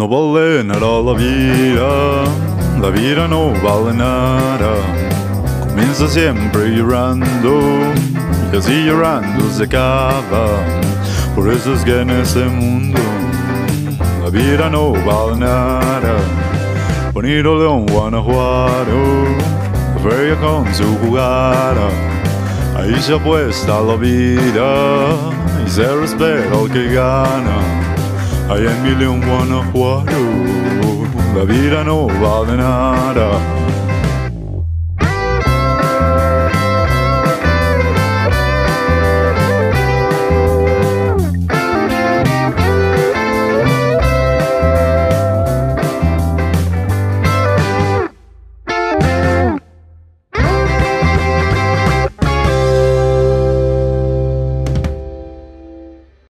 No vale nada la vida no vale nada. Comienza siempre llorando y así llorando se acaba. Por eso es que en este mundo la vida no vale nada. Bonito León, Guanajuato, la feria con su jugada. Ahí se apuesta la vida y se respeta al que gana. Allá en mi León, Guanajuato, la vida no vale nada.